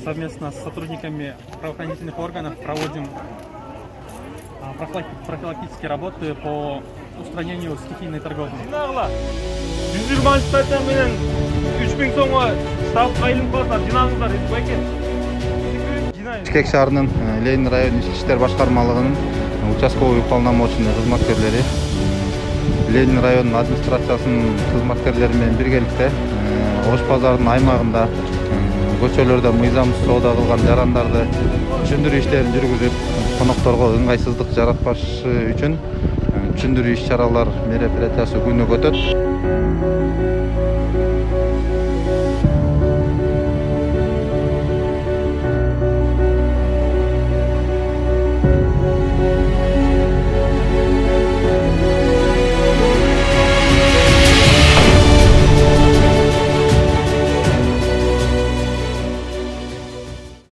совместно с сотрудниками правоохранительных органов проводим профилактические работы по устранению стихийной торговли. 120 статья менен 3000 сомго ставка кайылып калса жинаңыздар дейт экен. Бишкек шаарынын Ленин район ички иштер башкармалыгынын участковый уполномоченный кызматкерлери Ленин районунун администрациясынын кызматкерлери менен биргеликте Ош базарынын аймагында көчөлөрдө мыйзамсыз соода кылган жарандарды түшүндүрүү иштерин жүргүзүп, конокторго ыңгайсыздык жаратпашы үчүн түшүндүрүү иш чаралар мероприятиясы күнүгө өтөт.